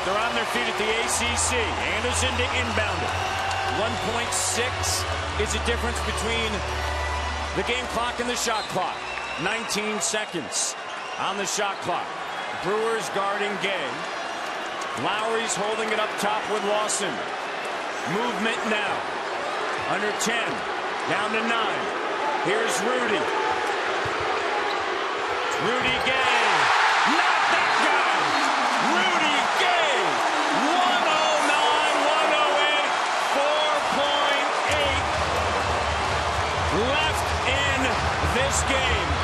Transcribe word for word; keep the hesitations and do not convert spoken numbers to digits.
They're on their feet at the A C C. Anderson to inbound it. one point six is the difference between the game clock and the shot clock. nineteen seconds on the shot clock. Brewers guarding Gay. Lowry's holding it up top with Lawson. Movement now. Under ten. Down to nine. Here's Rudy. Rudy Gay. Not that guy. Rudy Gay. one oh nine, one oh eight. four point eight left in this game.